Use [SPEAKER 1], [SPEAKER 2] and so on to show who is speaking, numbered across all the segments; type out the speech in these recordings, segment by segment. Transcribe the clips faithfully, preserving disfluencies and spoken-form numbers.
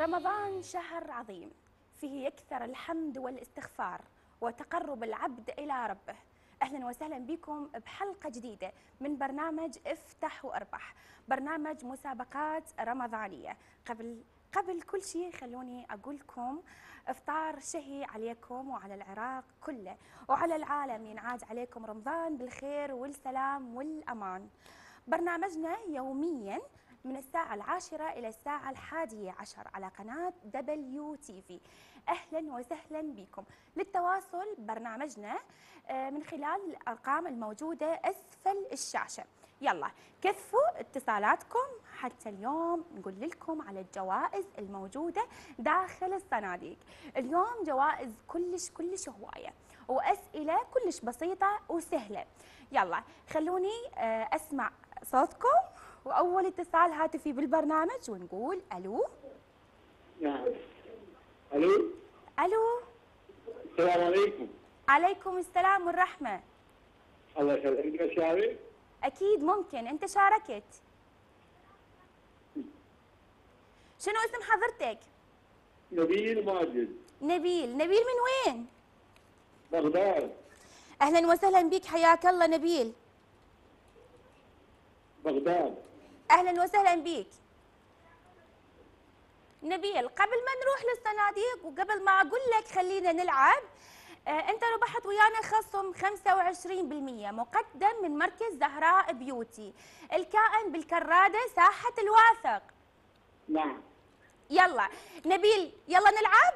[SPEAKER 1] رمضان شهر عظيم فيه يكثر الحمد والاستغفار وتقرب العبد إلى ربه. أهلا وسهلا بكم بحلقة جديدة من برنامج افتح واربح، برنامج مسابقات رمضانية. قبل قبل كل شيء خلوني أقول لكم إفطار شهي عليكم وعلى العراق كله وعلى العالم، ينعاد عليكم رمضان بالخير والسلام والأمان. برنامجنا يوميا من الساعة العاشرة إلى الساعة الحادية عشر على قناة دبليو تي في. أهلا وسهلا بكم. للتواصل برنامجنا من خلال الأرقام الموجودة أسفل الشاشة. يلا كثفوا اتصالاتكم حتى اليوم نقول لكم على الجوائز الموجودة داخل الصناديق. اليوم جوائز كلش كلش هواية وأسئلة كلش بسيطة وسهلة. يلا خلوني أسمع صوتكم وأول اتصال هاتفي بالبرنامج ونقول ألو.
[SPEAKER 2] نعم. ألو.
[SPEAKER 1] ألو.
[SPEAKER 2] السلام عليكم.
[SPEAKER 1] عليكم السلام والرحمة.
[SPEAKER 2] الله يخليك. أنت شارك؟
[SPEAKER 1] أكيد ممكن. أنت شاركت. شنو اسم حضرتك؟
[SPEAKER 2] نبيل ماجد.
[SPEAKER 1] نبيل. نبيل من وين؟
[SPEAKER 2] بغداد.
[SPEAKER 1] أهلا وسهلا بك، حياك الله نبيل.
[SPEAKER 2] بغداد.
[SPEAKER 1] أهلا وسهلا بك نبيل. قبل ما نروح للصناديق وقبل ما أقول لك خلينا نلعب، آه أنت ربحت ويانا خصم خمسة وعشرين بالمئة مقدم من مركز زهراء بيوتي، الكائن بالكرادة ساحة الواثق.
[SPEAKER 2] نعم.
[SPEAKER 1] يلا نبيل يلا نلعب.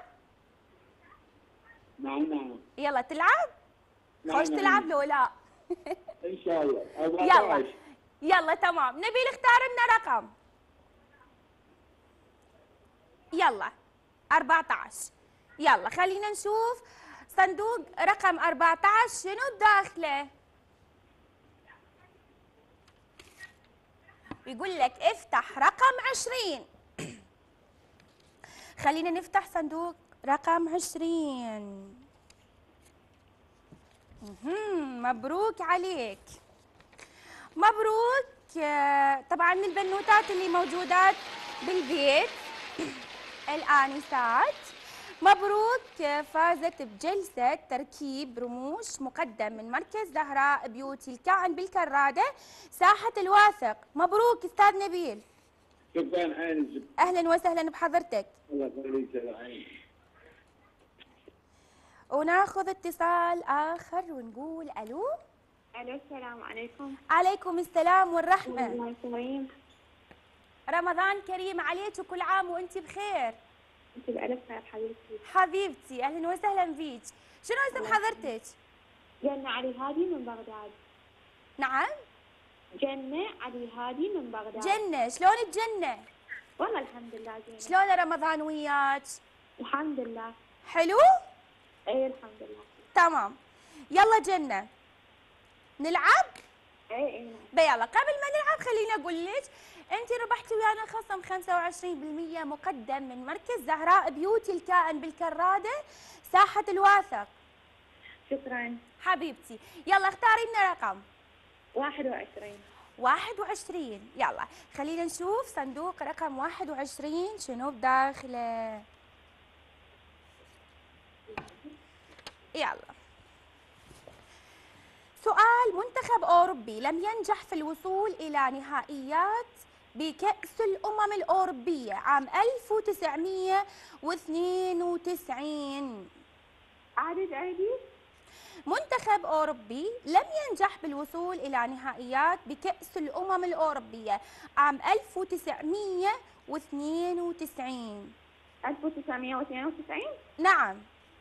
[SPEAKER 2] نعم نعم.
[SPEAKER 1] يلا تلعب؟
[SPEAKER 2] نعم
[SPEAKER 1] خوش
[SPEAKER 2] نعم.
[SPEAKER 1] تلعب لو لا؟
[SPEAKER 2] إن شاء الله.
[SPEAKER 1] يلا يلا تمام. نبيل اختار لنا رقم. يلا أربعة عشر. يلا خلينا نشوف صندوق رقم أربعة عشر شنو داخله. يقول لك افتح رقم عشرين. خلينا نفتح صندوق رقم عشرين. مبروك عليك، مبروك. طبعا من البنوتات اللي موجودات بالبيت الآنسات، مبروك فازت بجلسة تركيب رموش مقدم من مركز زهراء بيوتي، الكائن بالكرادة ساحة الواثق. مبروك أستاذ نبيل.
[SPEAKER 2] شكرا عيني.
[SPEAKER 1] أهلا وسهلا بحضرتك.
[SPEAKER 2] الله يخليك عيني.
[SPEAKER 1] وناخذ اتصال آخر ونقول ألو.
[SPEAKER 3] ألو السلام عليكم.
[SPEAKER 1] عليكم السلام والرحمة.
[SPEAKER 3] رمضان كريم.
[SPEAKER 1] رمضان كريم عليك وكل عام وأنت بخير.
[SPEAKER 3] أنت بألف خير حبيبتي.
[SPEAKER 1] حبيبتي أهلا وسهلا فيك. شنو اسم حضرتك؟
[SPEAKER 3] جنة علي هادي من بغداد.
[SPEAKER 1] نعم؟
[SPEAKER 3] جنة علي هادي من بغداد.
[SPEAKER 1] جنة، شلونك جنة؟
[SPEAKER 3] والله الحمد لله زين.
[SPEAKER 1] شلون رمضان وياك؟
[SPEAKER 3] الحمد لله.
[SPEAKER 1] حلو؟
[SPEAKER 3] اي الحمد لله.
[SPEAKER 1] تمام. يلا جنة نلعب؟
[SPEAKER 3] اي اي.
[SPEAKER 1] بيلا قبل ما نلعب خليني اقول لك انت ربحتي ويانا خصم خمسة وعشرين بالمئة مقدم من مركز زهراء بيوتي، الكائن بالكرادة ساحة الواثق.
[SPEAKER 3] شكرا
[SPEAKER 1] حبيبتي. يلا اختاري لنا رقم.
[SPEAKER 3] واحد وعشرين.
[SPEAKER 1] واحد وعشرين. يلا خلينا نشوف صندوق رقم واحد وعشرين شنو بداخله. يلا سؤال. منتخب أوروبي لم ينجح في الوصول إلى نهائيات بكأس الأمم الأوروبية عام ألف وتسعمئة واثنين وتسعين.
[SPEAKER 3] عدد عيدي.
[SPEAKER 1] منتخب أوروبي لم ينجح بالوصول إلى نهائيات بكأس الأمم الأوروبية عام ألف وتسعمئة واثنين وتسعين.
[SPEAKER 3] ألف وتسعمئة واثنين وتسعين.
[SPEAKER 1] نعم.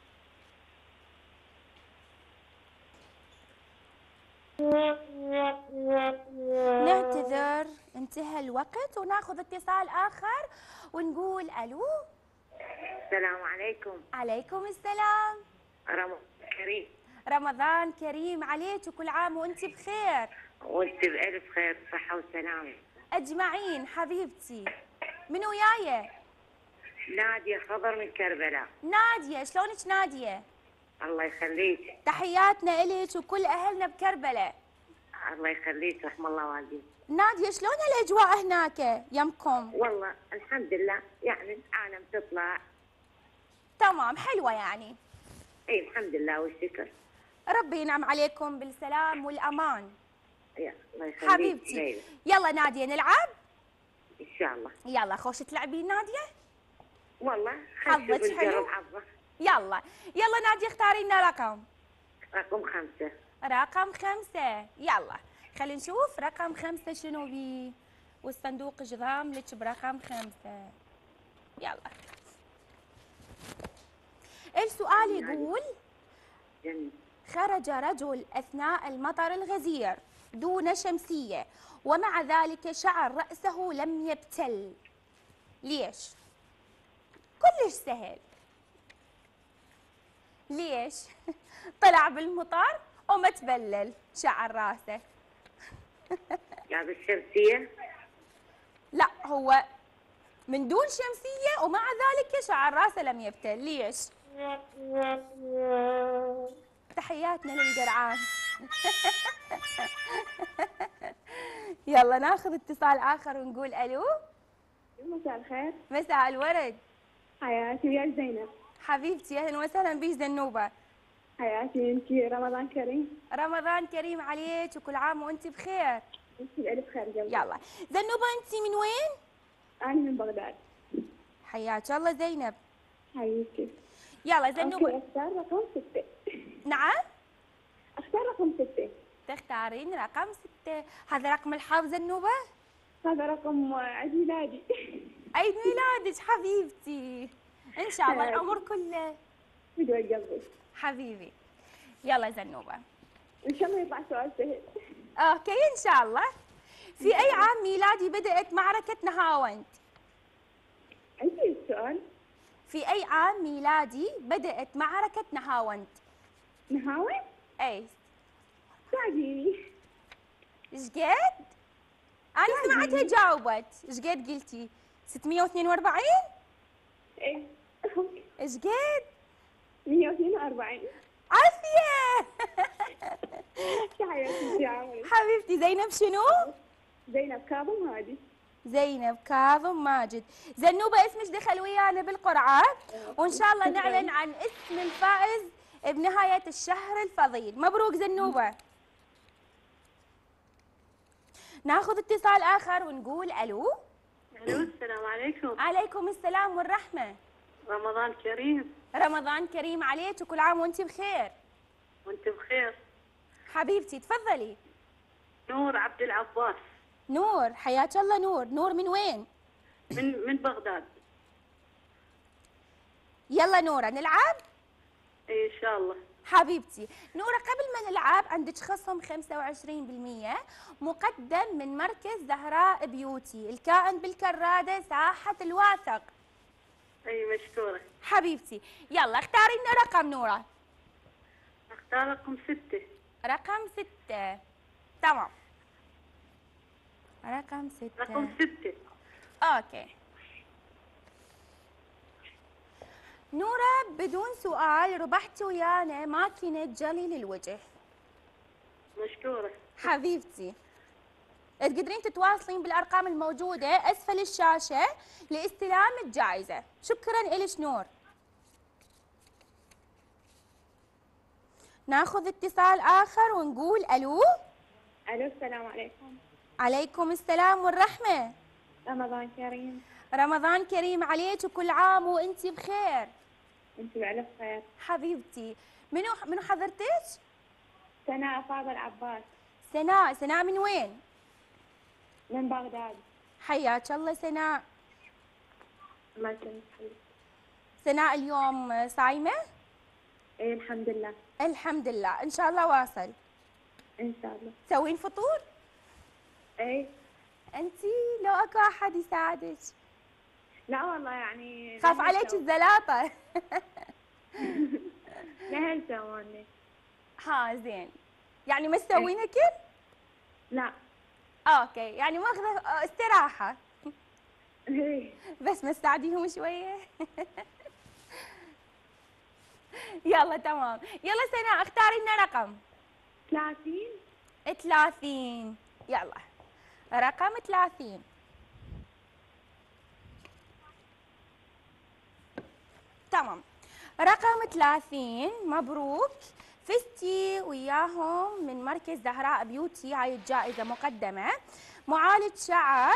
[SPEAKER 1] نعتذر انتهى الوقت وناخذ اتصال آخر ونقول ألو.
[SPEAKER 4] السلام عليكم.
[SPEAKER 1] عليكم السلام.
[SPEAKER 4] رمضان كريم.
[SPEAKER 1] رمضان كريم عليك وكل عام وانت بخير.
[SPEAKER 4] وانت بألف خير صحة وسلامة.
[SPEAKER 1] أجمعين حبيبتي. من وياي؟
[SPEAKER 4] نادية خضر من كربلاء.
[SPEAKER 1] نادية. شلونك نادية؟
[SPEAKER 4] الله يخليك.
[SPEAKER 1] تحياتنا إليك وكل أهلنا بكربلاء.
[SPEAKER 4] الله يخليك، رحم الله والديك.
[SPEAKER 1] ناديه شلون الاجواء هناك يمكم؟
[SPEAKER 4] والله الحمد لله، يعني العالم تطلع.
[SPEAKER 1] تمام، حلوه يعني.
[SPEAKER 4] اي الحمد لله والشكر.
[SPEAKER 1] ربي ينعم عليكم بالسلام والامان.
[SPEAKER 4] يا الله يخليك
[SPEAKER 1] حبيبتي.
[SPEAKER 4] ليلى.
[SPEAKER 1] يلا ناديه نلعب.
[SPEAKER 4] ان شاء الله.
[SPEAKER 1] يلا خوش تلعبين ناديه.
[SPEAKER 4] والله
[SPEAKER 1] حظك
[SPEAKER 4] خلينا نشوف
[SPEAKER 1] حلو.
[SPEAKER 4] نجرب حظك.
[SPEAKER 1] يلا يلا ناديه اختاري لنا رقم.
[SPEAKER 4] رقم خمسة.
[SPEAKER 1] رقم خمسة. يلا خلينا نشوف رقم خمسة شنو بيه، والصندوق جذام لك برقم خمسة. يلا السؤال يقول:
[SPEAKER 4] جميل.
[SPEAKER 1] خرج رجل أثناء المطر الغزير دون شمسية، ومع ذلك شعر رأسه لم يبتل. ليش؟ كلش سهل. ليش؟ طلع بالمطر وما تبلل شعر راسه.
[SPEAKER 4] جاب الشمسية.
[SPEAKER 1] لا، هو من دون شمسية ومع ذلك شعر راسه لم يبتل. ليش؟ تحياتنا للقرعان. يلا ناخذ اتصال آخر ونقول ألو.
[SPEAKER 3] مساء الخير.
[SPEAKER 1] مساء الورد.
[SPEAKER 3] حياتي ويا زينب.
[SPEAKER 1] حبيبتي أهلا وسهلا بيك زنوبة.
[SPEAKER 3] حياتي انتي، رمضان كريم.
[SPEAKER 1] رمضان كريم عليك وكل عام وانت بخير.
[SPEAKER 3] انتي بألف خير جميل.
[SPEAKER 1] يلا زنوبة، انت من وين؟
[SPEAKER 3] أنا من بغداد.
[SPEAKER 1] حياك الله زينب.
[SPEAKER 3] حياتي.
[SPEAKER 1] يلا زنوبة.
[SPEAKER 3] أوكي، أختار رقم ستة.
[SPEAKER 1] نعم؟
[SPEAKER 3] أختار رقم ستة.
[SPEAKER 1] تختارين رقم ستة. هذا رقم الحظ زنوبة؟
[SPEAKER 3] هذا رقم عيد ميلادي.
[SPEAKER 1] عيد ميلادك حبيبتي، ان شاء الله العمر كله.
[SPEAKER 3] بدوي قلبي.
[SPEAKER 1] حبيبي. يلا زنوبة،
[SPEAKER 3] إن شاء الله يطلع سؤال سهل.
[SPEAKER 1] اوكي ان شاء الله. في اي عام ميلادي بدأت معركة نهاوند؟
[SPEAKER 3] عندي السؤال.
[SPEAKER 1] في اي عام ميلادي بدأت معركة نهاوند؟
[SPEAKER 3] نهاوند؟
[SPEAKER 1] اي
[SPEAKER 3] ساعديني.
[SPEAKER 1] ايش قد؟ انا سمعتها جاوبت. ايش قد قلتي؟ ستمية واثنين وأربعين؟
[SPEAKER 3] ايه.
[SPEAKER 1] ايش قد؟
[SPEAKER 3] مية واثنين وأربعين.
[SPEAKER 1] عافية.
[SPEAKER 3] تحياتي يا عمري.
[SPEAKER 1] حبيبتي زينب شنو؟
[SPEAKER 3] زينب كاظم هادي.
[SPEAKER 1] زينب كاظم ماجد. زنوبة اسمك دخل ويانا بالقرعة، وإن شاء الله نعلن عن اسم الفائز بنهاية الشهر الفضيل. مبروك زنوبة. ناخذ اتصال آخر ونقول ألو.
[SPEAKER 5] الو، السلام عليكم.
[SPEAKER 1] عليكم السلام والرحمة.
[SPEAKER 5] رمضان كريم.
[SPEAKER 1] رمضان كريم عليك وكل عام وانت بخير.
[SPEAKER 5] وانت بخير.
[SPEAKER 1] حبيبتي تفضلي.
[SPEAKER 5] نور عبد العباس.
[SPEAKER 1] نور، حياك الله نور. نور من وين؟
[SPEAKER 5] من من بغداد.
[SPEAKER 1] يلا نورة نلعب؟
[SPEAKER 5] اي ان شاء الله.
[SPEAKER 1] حبيبتي نورة، قبل ما نلعب عندك خصم خمسة وعشرين بالمية مقدم من مركز زهراء بيوتي الكائن بالكرادة ساحة الواثق.
[SPEAKER 5] اي مشكورة.
[SPEAKER 1] حبيبتي يلا اختاري لنا رقم نورة.
[SPEAKER 5] اختار رقم ستة.
[SPEAKER 1] رقم ستة. تمام، رقم ستة.
[SPEAKER 5] رقم ستة.
[SPEAKER 1] اوكي نورة، بدون سؤال ربحتي ويانا ماكينة جلي للوجه.
[SPEAKER 5] مشكورة.
[SPEAKER 1] حبيبتي تقدرين تتواصلين بالارقام الموجوده اسفل الشاشه لاستلام الجائزه. شكرا الك نور. ناخذ اتصال اخر ونقول الو.
[SPEAKER 3] الو، السلام عليكم.
[SPEAKER 1] عليكم السلام والرحمه.
[SPEAKER 3] رمضان كريم.
[SPEAKER 1] رمضان كريم عليك وكل عام وانت بخير.
[SPEAKER 3] انت بألف خير.
[SPEAKER 1] حبيبتي منو منو حضرتك؟
[SPEAKER 3] سناء فاضل عباس.
[SPEAKER 1] سناء. سناء من وين؟
[SPEAKER 3] من بغداد.
[SPEAKER 1] حياك الله سناء.
[SPEAKER 3] الله يسلمك.
[SPEAKER 1] سناء اليوم صايمه؟
[SPEAKER 3] ايه الحمد لله.
[SPEAKER 1] الحمد لله، ان شاء الله واصل.
[SPEAKER 3] ان شاء الله.
[SPEAKER 1] تسوين فطور؟
[SPEAKER 3] ايه.
[SPEAKER 1] انتي لو اكو احد يساعدك.
[SPEAKER 3] لا والله يعني
[SPEAKER 1] خاف عليك الزلاطه.
[SPEAKER 3] لا سووني.
[SPEAKER 1] ها زين، يعني ما تسوين اكل؟
[SPEAKER 3] لا.
[SPEAKER 1] اوكي، يعني ماخذه استراحه.
[SPEAKER 3] ايه.
[SPEAKER 1] بس ما تساعديهم شويه. يلا تمام. يلا سناء اختاري لنا رقم.
[SPEAKER 3] ثلاثين.
[SPEAKER 1] ثلاثين. يلا رقم ثلاثين. تمام، رقم ثلاثين مبروك، فزتي وياهم من مركز زهراء بيوتي. هاي الجائزة مقدمة، معالج شعر.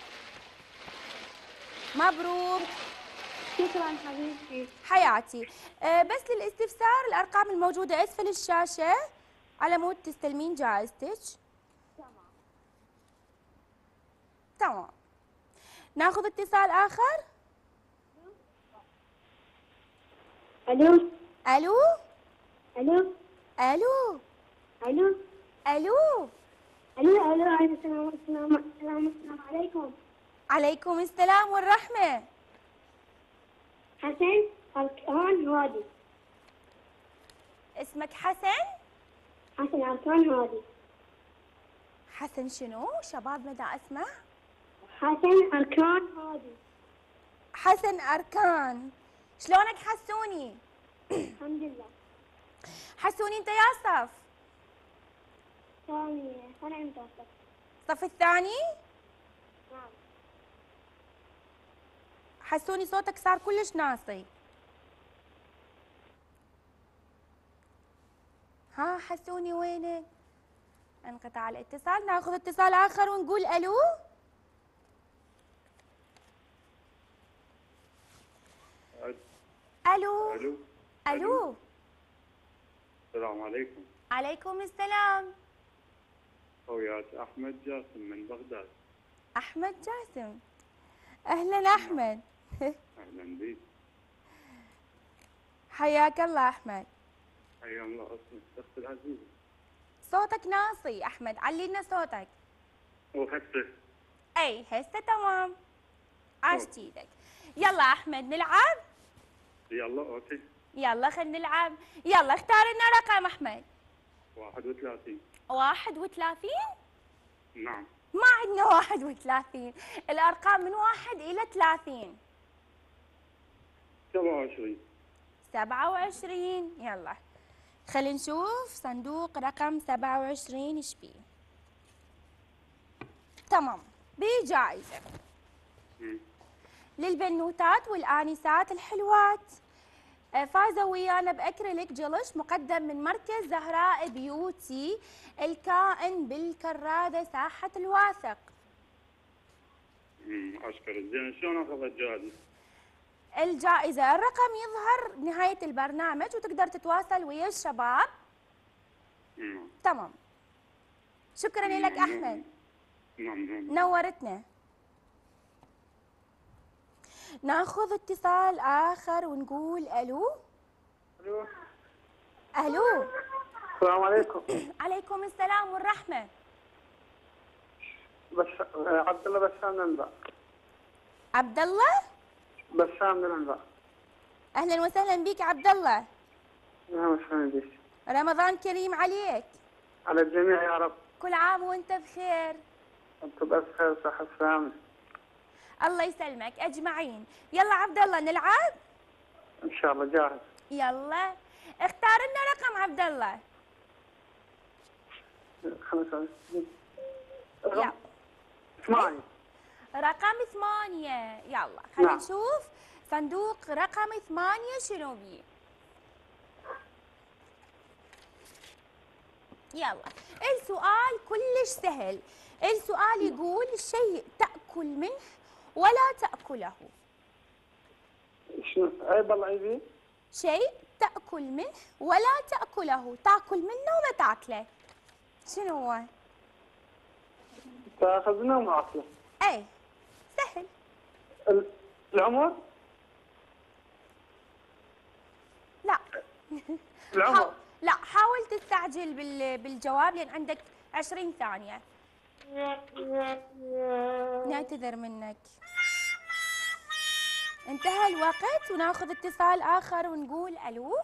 [SPEAKER 1] مبروك.
[SPEAKER 3] شكرا حبيبتي.
[SPEAKER 1] حياتي. أه بس للاستفسار الأرقام الموجودة أسفل الشاشة على مود تستلمين جائزتك.
[SPEAKER 3] تمام.
[SPEAKER 1] تمام، ناخذ اتصال آخر.
[SPEAKER 3] الو
[SPEAKER 1] ألو
[SPEAKER 3] الو
[SPEAKER 1] ألو
[SPEAKER 3] الو
[SPEAKER 1] ألو.
[SPEAKER 3] الو الو السلام السلام السلام السلام عليكم.
[SPEAKER 1] عليكم السلام والرحمة.
[SPEAKER 3] حسن أركان هادي.
[SPEAKER 1] اسمك حسن؟
[SPEAKER 3] حسن أركان هادي.
[SPEAKER 1] حسن شنو؟ شباب مدى أسمع.
[SPEAKER 3] حسن أركان هادي.
[SPEAKER 1] حسن أركان. شلونك حسوني؟
[SPEAKER 3] الحمد لله.
[SPEAKER 1] حسوني أنت يا صف؟
[SPEAKER 3] ثانية ثانية متوسط.
[SPEAKER 1] الصف الثاني؟
[SPEAKER 3] نعم.
[SPEAKER 1] حسوني صوتك صار كلش ناصي. ها حسوني وينك؟ انقطع الاتصال، ناخذ اتصال آخر ونقول ألو. ألو
[SPEAKER 2] الو
[SPEAKER 1] ألو.
[SPEAKER 2] السلام عليكم.
[SPEAKER 1] عليكم السلام.
[SPEAKER 2] خويات احمد جاسم من بغداد.
[SPEAKER 1] أحمد جاسم، أهلا أحمد.
[SPEAKER 2] اهلا بك.
[SPEAKER 1] حياك الله أحمد.
[SPEAKER 2] حيا الله اسمك اختي العزيزه.
[SPEAKER 1] صوتك ناصي أحمد، علي لنا صوتك.
[SPEAKER 2] وهسه
[SPEAKER 1] أي هسه تمام، عاشت ايدك. يلا أحمد نلعب.
[SPEAKER 2] يلا اوكي.
[SPEAKER 1] يلا خلينا نلعب. يلا اختار لنا رقم أحمد.
[SPEAKER 2] واحد وثلاثين.
[SPEAKER 1] واحد وثلاثين؟
[SPEAKER 2] نعم.
[SPEAKER 1] ما عندنا واحد وثلاثين، الأرقام من واحد إلى ثلاثين.
[SPEAKER 2] سبعة وعشرين.
[SPEAKER 1] سبعة وعشرين. يلا خلينا نشوف صندوق رقم سبعة وعشرين ايش فيه. تمام، بجائزة
[SPEAKER 2] مم.
[SPEAKER 1] للبنوتات والآنسات الحلوات. آه، فازوا ويانا بأكريليك جلش مقدم من مركز زهراء بيوتي، الكائن بالكرادة ساحة الواثق.
[SPEAKER 2] مم. اشكرك. زين شلون اخذ الجائزه؟
[SPEAKER 1] الجائزة الرقم يظهر بنهاية البرنامج وتقدر تتواصل ويا الشباب.
[SPEAKER 2] نعم.
[SPEAKER 1] تمام، شكرا لك أحمد.
[SPEAKER 2] نعم نعم.
[SPEAKER 1] نورتنا. ناخذ اتصال آخر ونقول ألو.
[SPEAKER 6] الو
[SPEAKER 1] ألو.
[SPEAKER 6] السلام عليكم.
[SPEAKER 1] عليكم السلام والرحمة.
[SPEAKER 6] بس عبد الله بسام ننبع.
[SPEAKER 1] عبد الله؟
[SPEAKER 6] بسام ننبع.
[SPEAKER 1] أهلا وسهلا بك عبد الله.
[SPEAKER 6] نعم وسهلا بك.
[SPEAKER 1] رمضان كريم عليك.
[SPEAKER 6] على الجميع يا رب.
[SPEAKER 1] كل عام وانت بخير.
[SPEAKER 6] انت بخير وصحة وسلامة.
[SPEAKER 1] الله يسلمك أجمعين. يلا عبد الله نلعب؟
[SPEAKER 6] ان شاء الله جاهز.
[SPEAKER 1] يلا اختار لنا رقم عبد الله.
[SPEAKER 6] خمسة.
[SPEAKER 1] يلا.
[SPEAKER 6] ثمانية.
[SPEAKER 1] رقم ثمانية. يلا خلينا
[SPEAKER 6] نعم.
[SPEAKER 1] نشوف صندوق رقم ثمانية شنو بيه. يلا السؤال كلش سهل. السؤال يقول شيء تأكل منه ولا تأكله.
[SPEAKER 6] شنو؟ عيب الله يبي.
[SPEAKER 1] شيء تأكل منه ولا تأكله، تاكل منه وما تاكله. شنو هو؟
[SPEAKER 6] تاخذ منه وما اكله.
[SPEAKER 1] اي سهل.
[SPEAKER 6] ال- العمر؟
[SPEAKER 1] لا.
[SPEAKER 6] العمر.
[SPEAKER 1] حاول- لا حاول تستعجل بال... بالجواب لأن عندك عشرين ثانية. نعتذر منك. انتهى الوقت وناخذ اتصال آخر ونقول ألو.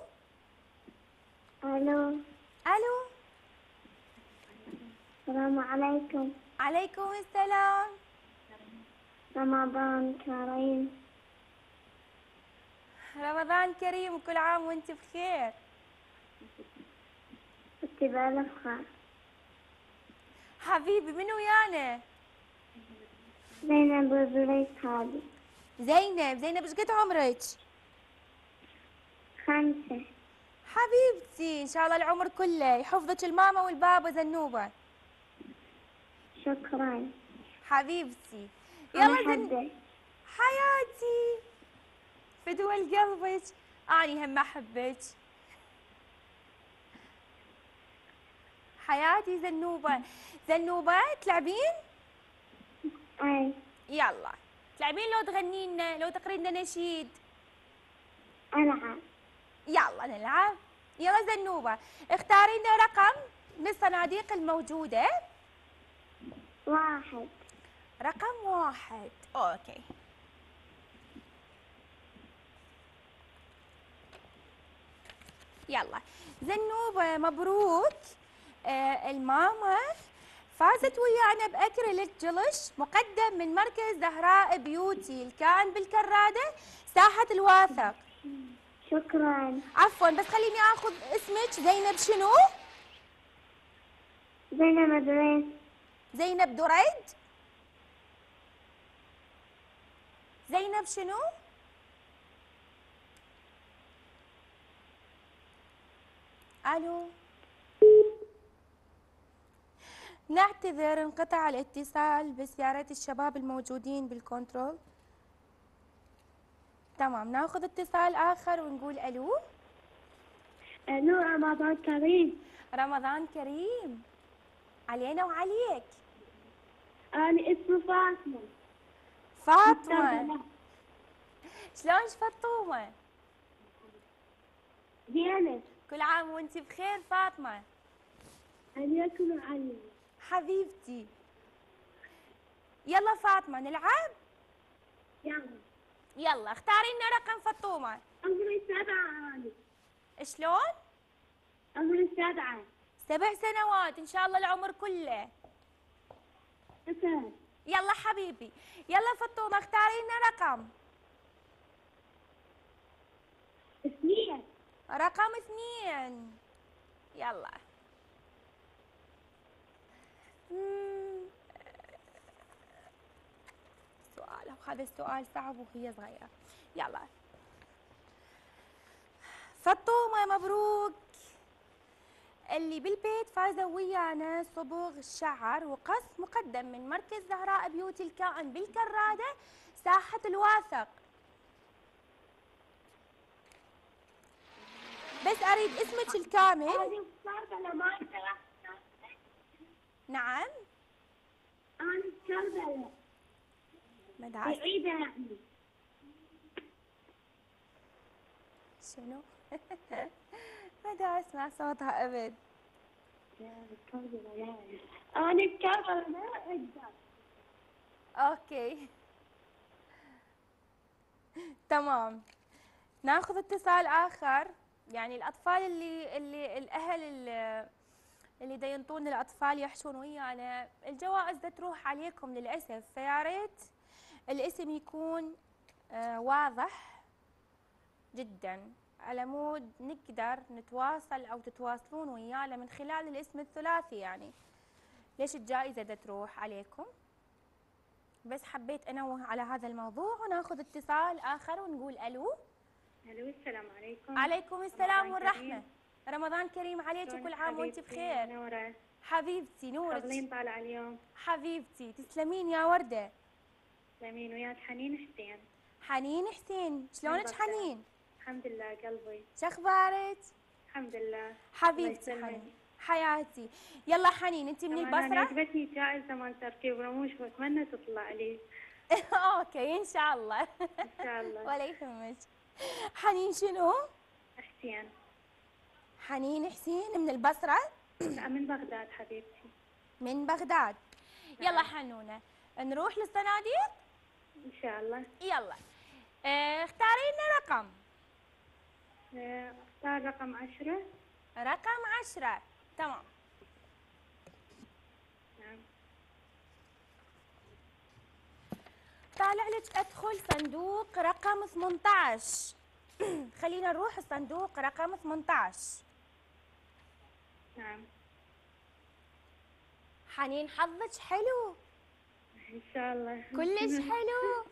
[SPEAKER 3] الو
[SPEAKER 1] ألو.
[SPEAKER 3] السلام عليكم.
[SPEAKER 1] عليكم السلام.
[SPEAKER 3] رمضان كريم.
[SPEAKER 1] رمضان كريم وكل عام وانت بخير.
[SPEAKER 3] انت بألف خير.
[SPEAKER 1] حبيبي منو ويانا؟
[SPEAKER 3] زينب وزريت هذه.
[SPEAKER 1] زينب، زينب ايش قد عمرك؟
[SPEAKER 3] خمسة.
[SPEAKER 1] حبيبتي ان شاء الله العمر كله يحفظك الماما والبابا زنوبة.
[SPEAKER 3] شكرا.
[SPEAKER 1] حبيبتي
[SPEAKER 3] أنا
[SPEAKER 1] يلا زن
[SPEAKER 3] حبك.
[SPEAKER 1] حياتي فدوى قلبك، اني هم احبك. حياتي زنوبة. زنوبة تلعبين؟
[SPEAKER 3] أي.
[SPEAKER 1] يلا تلعبين لو تغنين لنا، لو تقرين لنا نشيد.
[SPEAKER 3] ألعب.
[SPEAKER 1] يلا نلعب. يلا زنوبة اختاري لنا رقم من الصناديق الموجودة.
[SPEAKER 3] واحد.
[SPEAKER 1] رقم واحد. اوكي. يلا زنوبة مبروك. آه الماما فازت ويانا بأكريليك جلش مقدم من مركز زهراء بيوتي الكائن بالكرادة ساحة الواثق.
[SPEAKER 3] شكرا.
[SPEAKER 1] عفوا بس خليني اخذ اسمك. زينب شنو؟
[SPEAKER 3] زينب دريس.
[SPEAKER 1] زينب دريد. زينب شنو؟ الو. نعتذر انقطع الاتصال، بس يا ريت الشباب الموجودين بالكنترول. تمام ناخذ اتصال اخر ونقول الو.
[SPEAKER 3] الو رمضان كريم.
[SPEAKER 1] رمضان كريم علينا وعليك.
[SPEAKER 3] أنا اسمي فاطمة.
[SPEAKER 1] فاطمة شلونك فطومة؟
[SPEAKER 3] زينب.
[SPEAKER 1] كل عام وانت بخير فاطمة.
[SPEAKER 3] عليكم وعلي.
[SPEAKER 1] حبيبتي يلا فاطمة نلعب.
[SPEAKER 3] يلا.
[SPEAKER 1] يلا اختاري لنا رقم فطومة.
[SPEAKER 3] عمري سبعة أنا.
[SPEAKER 1] شلون؟
[SPEAKER 3] عمري سبعة.
[SPEAKER 1] سبع سنوات ان شاء الله العمر كله.
[SPEAKER 3] شكرا.
[SPEAKER 1] يلا حبيبي. يلا فطومة اختاري لنا رقم.
[SPEAKER 3] اثنين.
[SPEAKER 1] رقم اثنين. يلا. مم. سؤال هذا السؤال صعب وهي صغيرة. يلا فطومة مبروك. اللي بالبيت فازوا ويانا صبغ الشعر وقص مقدم من مركز زهراء بيوتي الكائن بالكرادة ساحة الواثق. بس اريد اسمك الكامل.
[SPEAKER 3] أنا كربلة ما أعرف.
[SPEAKER 1] نعم.
[SPEAKER 3] أنا كربلة.
[SPEAKER 1] مدعس
[SPEAKER 3] بعيدة يعني.
[SPEAKER 1] شنو؟ ما اسمع صوتها ابد.
[SPEAKER 3] أنا كربلة ما أقدر.
[SPEAKER 1] اوكي تمام ناخذ اتصال اخر. يعني الاطفال اللي اللي الاهل اللي, اللي دا ينطون الاطفال يحشون ويانا الجوائز دا تروح عليكم للاسف، فيا ريت الاسم يكون آه واضح جدا على مود نقدر نتواصل او تتواصلون ويانا من خلال الاسم الثلاثي. يعني ليش الجائزه دا تروح عليكم؟ بس حبيت انوه على هذا الموضوع. وناخذ اتصال اخر ونقول الو.
[SPEAKER 5] الو السلام عليكم.
[SPEAKER 1] عليكم السلام
[SPEAKER 5] رمضان
[SPEAKER 1] والرحمه.
[SPEAKER 5] كريم.
[SPEAKER 1] رمضان كريم عليك وكل عام وانت
[SPEAKER 5] حبيبتي
[SPEAKER 1] بخير.
[SPEAKER 5] نورة.
[SPEAKER 1] حبيبتي نورك.
[SPEAKER 5] فضلين طالعة اليوم.
[SPEAKER 1] حبيبتي تسلمين يا ورده.
[SPEAKER 5] تسلمين وياك حنين حسين.
[SPEAKER 1] حنين حسين شلونك
[SPEAKER 5] بالضبط.
[SPEAKER 1] حنين؟
[SPEAKER 5] الحمد لله قلبي.
[SPEAKER 1] شخبارك؟
[SPEAKER 5] الحمد لله.
[SPEAKER 1] حبيبتي
[SPEAKER 5] الله
[SPEAKER 1] حنين حياتي. يلا حنين انت من
[SPEAKER 5] كمان أنا
[SPEAKER 1] البصره؟
[SPEAKER 5] عجبتني جائزة مال تركيب رموش واتمنى تطلع لي.
[SPEAKER 1] اوكي ان شاء الله.
[SPEAKER 5] ان شاء الله.
[SPEAKER 1] ولا يهمك. حنين شنو؟
[SPEAKER 5] حسين.
[SPEAKER 1] حنين حسين من البصره؟
[SPEAKER 5] لا من بغداد حبيبتي.
[SPEAKER 1] من بغداد. يلا حنونه نروح للصناديق.
[SPEAKER 5] ان شاء الله.
[SPEAKER 1] يلا اه اختاري لنا رقم.
[SPEAKER 5] اه، اختار رقم عشرة.
[SPEAKER 1] رقم عشرة. تمام.
[SPEAKER 5] نعم.
[SPEAKER 1] طالع لك ادخل صندوق رقم ثمانية عشر. خلينا نروح الصندوق رقم ثمانية عشر.
[SPEAKER 5] نعم.
[SPEAKER 1] حنين حظك حلو،
[SPEAKER 5] إن شاء الله.
[SPEAKER 1] كلش حلو.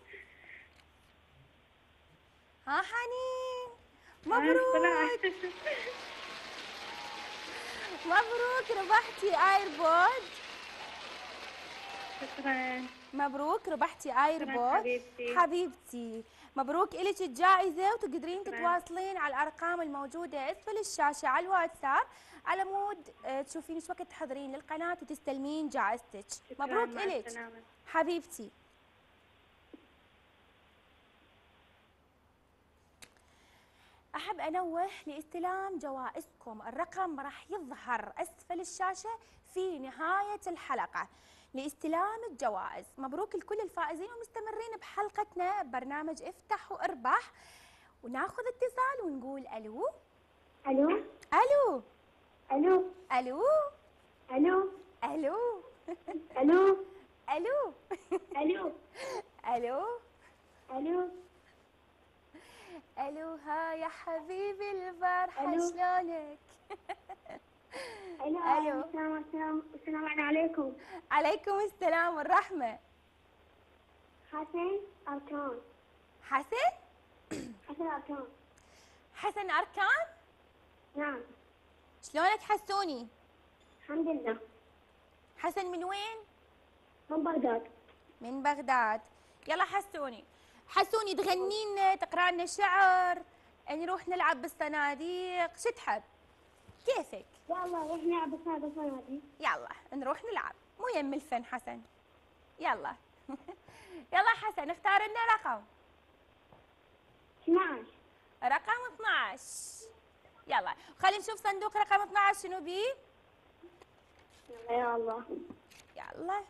[SPEAKER 1] ها حنين، مبروك مبروك ربحتي ايربود.
[SPEAKER 5] شكرا.
[SPEAKER 1] مبروك ربحتي ايربود
[SPEAKER 5] حبيبتي.
[SPEAKER 1] حبيبتي. مبروك إلك الجائزة، وتقدرين تتواصلين على الأرقام الموجودة أسفل الشاشة على الواتساب على مود آه، تشوفين ايش وقت تحضرين للقناة وتستلمين جائزتك.
[SPEAKER 5] شكراً،
[SPEAKER 1] مبروك
[SPEAKER 5] مع
[SPEAKER 1] إلك
[SPEAKER 5] السلامة.
[SPEAKER 1] حبيبتي. أحب أنوه لاستلام جوائزكم، الرقم راح يظهر أسفل الشاشة في نهاية الحلقة لاستلام الجوائز. مبروك لكل الفائزين، ومستمرين بحلقتنا برنامج افتح واربح، وناخذ اتصال ونقول ألو.
[SPEAKER 3] الو
[SPEAKER 1] ألو
[SPEAKER 3] الو
[SPEAKER 1] ألو
[SPEAKER 3] الو
[SPEAKER 1] ألو
[SPEAKER 3] الو
[SPEAKER 1] ألو
[SPEAKER 3] الو
[SPEAKER 1] ألو
[SPEAKER 3] الو
[SPEAKER 1] ألو ها يا حبيبي الفرحة
[SPEAKER 3] ألو.
[SPEAKER 1] شلونك؟
[SPEAKER 3] الو
[SPEAKER 1] ألو.
[SPEAKER 3] السلام السلام السلام عليكم.
[SPEAKER 1] عليكم السلام والرحمة.
[SPEAKER 3] حسن أركان.
[SPEAKER 1] حسن؟
[SPEAKER 3] حسن أركان.
[SPEAKER 1] حسن أركان؟
[SPEAKER 3] نعم.
[SPEAKER 1] شلونك حسوني؟
[SPEAKER 3] الحمد لله.
[SPEAKER 1] حسن من وين؟
[SPEAKER 3] من بغداد.
[SPEAKER 1] من بغداد. يلا حسوني، حسوني تغنين تقرا لنا شعر، نروح نلعب بالصناديق، شو تحب؟ كيفك؟
[SPEAKER 3] يلا روح نلعب بس الصناديق.
[SPEAKER 1] يلا نروح نلعب، مو يم الفن حسن. يلا يلا حسن اختار لنا رقم.
[SPEAKER 3] اثنعش.
[SPEAKER 1] رقم اثنعش. يلا خلينا نشوف صندوق رقم اثنعش شنو بيه.
[SPEAKER 3] يلا يا الله.
[SPEAKER 1] يلا.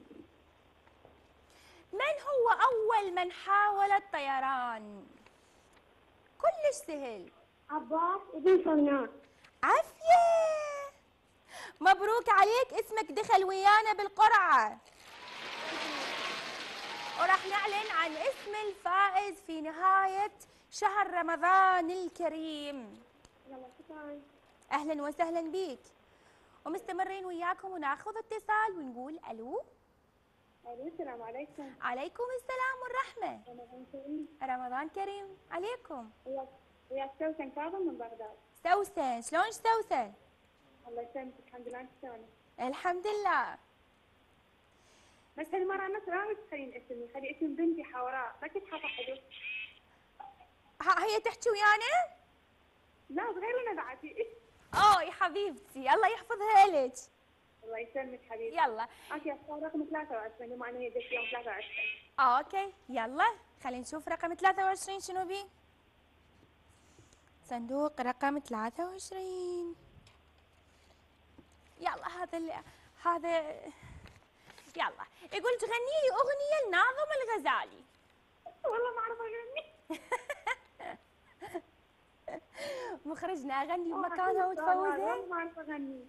[SPEAKER 1] من هو أول من حاول الطيران؟ كلش سهل.
[SPEAKER 3] عباس ابن فرنان.
[SPEAKER 1] عافية، مبروك عليك، اسمك دخل ويانا بالقرعة، وراح نعلن عن اسم الفائز في نهاية شهر رمضان الكريم.
[SPEAKER 3] يلا شكرا.
[SPEAKER 1] أهلا وسهلا بيك، ومستمرين وياكم وناخذ اتصال ونقول ألو.
[SPEAKER 3] الو السلام عليكم.
[SPEAKER 1] عليكم السلام والرحمة.
[SPEAKER 3] رمضان كريم.
[SPEAKER 1] رمضان كريم عليكم.
[SPEAKER 3] وياك وياك سوسن كاظم من بغداد.
[SPEAKER 1] سوسن، شلونك سوسن؟
[SPEAKER 3] الله يسلمك الحمد لله. انت شلونك؟
[SPEAKER 1] الحمد لله.
[SPEAKER 3] بس هالمرة نفس لا تخلين اسمي، خلي اسم بنتي حوراء، ما تتحط حدو.
[SPEAKER 1] ها هي تحكي ويانا؟
[SPEAKER 3] لا صغيرة انا بعدي.
[SPEAKER 1] اوه يا حبيبتي، الله يحفظها لك.
[SPEAKER 3] الله يسلمك حبيبي.
[SPEAKER 1] يلا
[SPEAKER 3] اوكي اختار رقم ثلاثة وعشرين بما انه هي دش يوم ثلاثة وعشرين.
[SPEAKER 1] اوكي يلا خلينا نشوف رقم ثلاثة وعشرين شنو بيه. صندوق رقم ثلاثة وعشرين. يلا هذا ال... هذا يلا يقول تغني لي اغنيه لناظم الغزالي.
[SPEAKER 3] والله ما اعرف اغني.
[SPEAKER 1] مخرجنا اغني بمكانها وتفوزها.
[SPEAKER 3] والله ما اعرف اغني.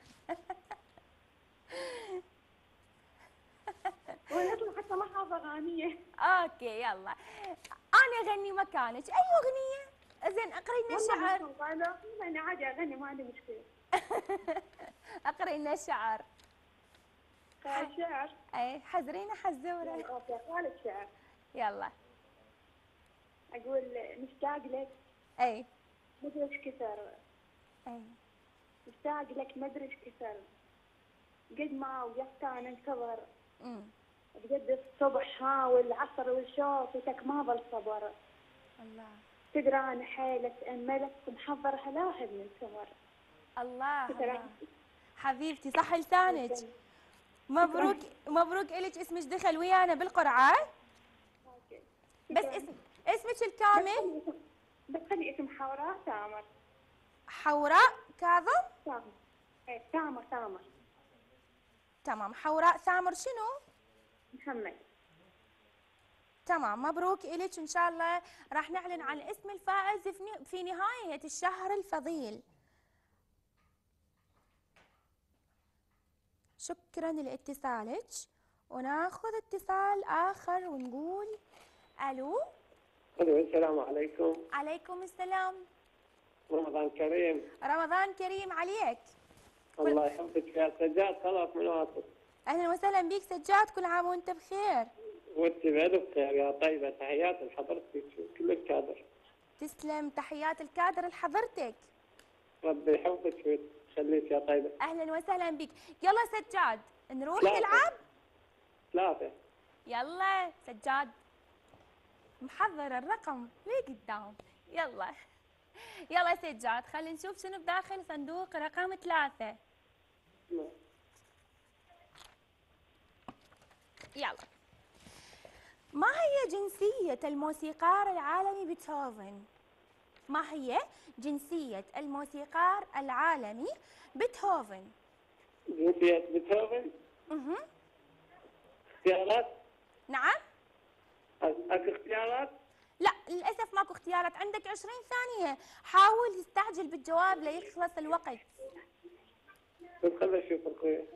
[SPEAKER 3] والله حتى ما حافظ اغانيه.
[SPEAKER 1] اوكي يلا انا اغني مكانك اي اغنيه. زين اقري لنا شعر.
[SPEAKER 3] انا عادي اغني ما عندي مشكله.
[SPEAKER 1] اقري لنا شعر.
[SPEAKER 3] قال شعر.
[SPEAKER 1] اي حزرينا حزوره.
[SPEAKER 3] اوكي قال الشعر.
[SPEAKER 1] يلا
[SPEAKER 3] اقول مشتاق لك
[SPEAKER 1] اي
[SPEAKER 3] مدري ايش كثر.
[SPEAKER 1] اي
[SPEAKER 3] مشتاق لك مدري ايش كثر. قد ما وقفت انا انتظر.
[SPEAKER 1] امم
[SPEAKER 3] بجد الصبح ها والعصر والشوق وتك ما ظل صبر.
[SPEAKER 1] الله
[SPEAKER 3] تدرى انا حيل اتاملك ومحضر هلاهب من صور.
[SPEAKER 1] الله
[SPEAKER 3] تدري.
[SPEAKER 1] الله حبيبتي صح لسانك. مبروك مبروك الك، اسمك دخل ويانا بالقرعه.
[SPEAKER 3] اوكي.
[SPEAKER 1] بس اسم اسمك الكامل؟
[SPEAKER 3] بس خلي اسم حوراء تامر.
[SPEAKER 1] حوراء كاظم.
[SPEAKER 3] تامر. ايه تامر تامر.
[SPEAKER 1] تمام حوراء ثامر شنو؟
[SPEAKER 3] محمد.
[SPEAKER 1] تمام مبروك إلك، إن شاء الله راح نعلن عن اسم الفائز في- في نهاية الشهر الفضيل. شكرا لاتصالك، وناخذ اتصال آخر ونقول ألو.
[SPEAKER 6] الو السلام عليكم.
[SPEAKER 1] عليكم السلام.
[SPEAKER 6] رمضان كريم.
[SPEAKER 1] رمضان كريم عليك.
[SPEAKER 6] الله يحفظك يا سجاد، خلاص من واصل.
[SPEAKER 1] اهلا وسهلا بيك سجاد، كل عام وانت بخير.
[SPEAKER 6] وانت بعد بخير يا طيبة، تحيات لحضرتك وكل الكادر.
[SPEAKER 1] تسلم، تحيات الكادر لحضرتك.
[SPEAKER 6] ربي يحفظك ويخليك يا طيبة.
[SPEAKER 1] اهلا وسهلا بك. يلا سجاد نروح
[SPEAKER 6] ثلاثة.
[SPEAKER 1] نلعب.
[SPEAKER 6] ثلاثة.
[SPEAKER 1] يلا سجاد محضر الرقم ليه قدام. يلا يلا سجاد خلينا نشوف شنو بداخل صندوق رقم ثلاثة. يلا. ما هي جنسية الموسيقار العالمي بيتهوفن؟ ما هي جنسية الموسيقار العالمي بيتهوفن؟
[SPEAKER 6] جنسية بيتهوفن؟
[SPEAKER 1] اها.
[SPEAKER 6] اختيارات؟
[SPEAKER 1] نعم؟
[SPEAKER 6] اكو اختيارات؟
[SPEAKER 1] لا للأسف ماكو اختيارات، عندك عشرين ثانية، حاول تستعجل بالجواب ليخلص الوقت.
[SPEAKER 6] بس خلنا نشوف اخوي.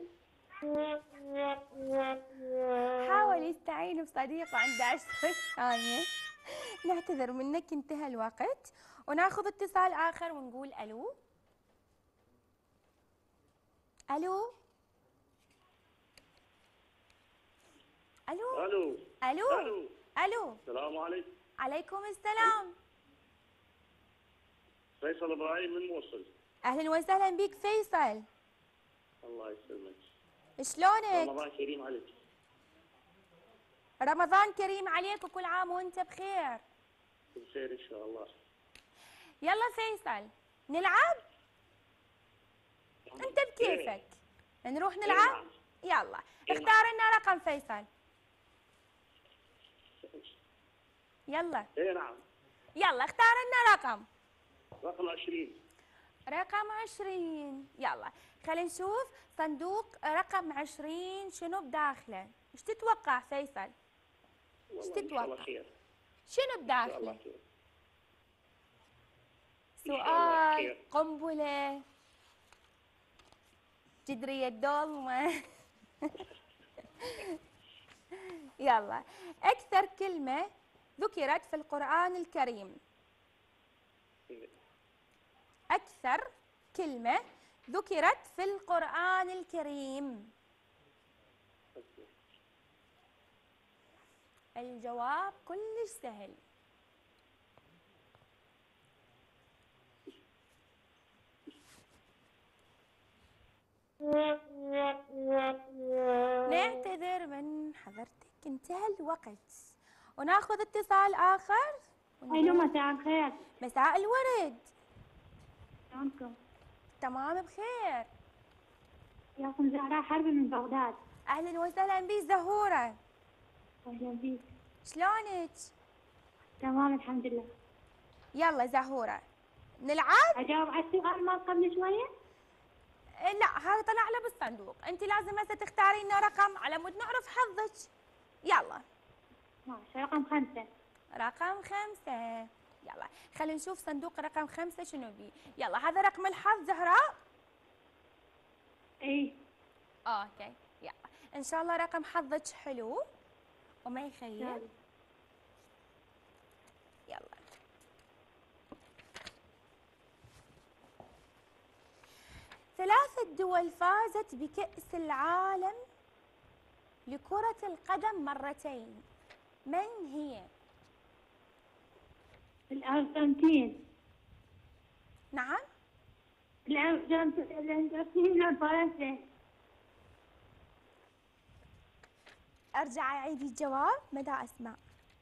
[SPEAKER 1] حاول يستعين بصديقه عنده عشرين ثانية. نعتذر منك انتهى الوقت، وناخذ اتصال آخر ونقول ألو. ألو ألو
[SPEAKER 2] الو
[SPEAKER 1] ألو
[SPEAKER 2] الو
[SPEAKER 1] ألو.
[SPEAKER 2] السلام عليكم.
[SPEAKER 1] عليكم السلام.
[SPEAKER 2] فيصل ابراهيم من موصل.
[SPEAKER 1] أهلا وسهلا بك فيصل.
[SPEAKER 2] الله يسلمك.
[SPEAKER 1] شلونك؟
[SPEAKER 2] رمضان كريم عليك.
[SPEAKER 1] رمضان كريم عليك وكل عام وانت بخير.
[SPEAKER 2] بخير ان شاء الله.
[SPEAKER 1] يلا فيصل نلعب؟ انت بكيفك. نروح نلعب؟ يلا اختار لنا رقم فيصل. يلا
[SPEAKER 2] اي نعم.
[SPEAKER 1] يلا اختار لنا رقم.
[SPEAKER 2] رقم عشرين.
[SPEAKER 1] رقم عشرين. يلا خلينا نشوف صندوق رقم عشرين شنو بداخله. ايش تتوقع فيصل؟ ايش
[SPEAKER 2] والله ان شاء الله
[SPEAKER 1] تتوقع؟
[SPEAKER 2] خير.
[SPEAKER 1] شنو
[SPEAKER 2] ان شاء الله
[SPEAKER 1] بداخله؟
[SPEAKER 2] خير. إن شاء الله
[SPEAKER 1] سؤال،
[SPEAKER 2] خير.
[SPEAKER 1] قنبلة، جدرية ضلمة. يلا أكثر كلمة ذكرت في القرآن الكريم. أكثر كلمة ذكرت في القرآن الكريم. الجواب كلش سهل. نعتذر من حضرتك انتهى الوقت، وناخذ اتصال آخر.
[SPEAKER 3] الو مساء الخير.
[SPEAKER 1] مساء الورد.
[SPEAKER 3] شلونكم؟
[SPEAKER 1] تمام بخير.
[SPEAKER 3] ياكم زهراء حربي من بغداد.
[SPEAKER 1] أهلا وسهلا بك زهورة.
[SPEAKER 3] اهلا بيك.
[SPEAKER 1] شلونك؟
[SPEAKER 3] تمام الحمد لله.
[SPEAKER 1] يلا زهورة نلعب؟
[SPEAKER 3] اجاوب على السؤال مال قبل شويه؟
[SPEAKER 1] لا هذا طلع له بالصندوق، انت لازم هسه تختارين لنا رقم على مود نعرف حظك. يلا
[SPEAKER 3] ماشي. رقم خمسة.
[SPEAKER 1] رقم خمسة. يلا خلينا نشوف صندوق رقم خمسة شنو بيه. يلا هذا رقم الحظ زهراء؟
[SPEAKER 3] اي.
[SPEAKER 1] اه اوكي. يلا ان شاء الله رقم حظك حلو وما يخيب. يلا ثلاثة دول فازت بكأس العالم لكرة القدم مرتين، من هي؟
[SPEAKER 3] الارجنتين.
[SPEAKER 1] نعم؟
[SPEAKER 3] الارجنتين وفرنسا.
[SPEAKER 1] ارجع اعيد الجواب مدى اسمع.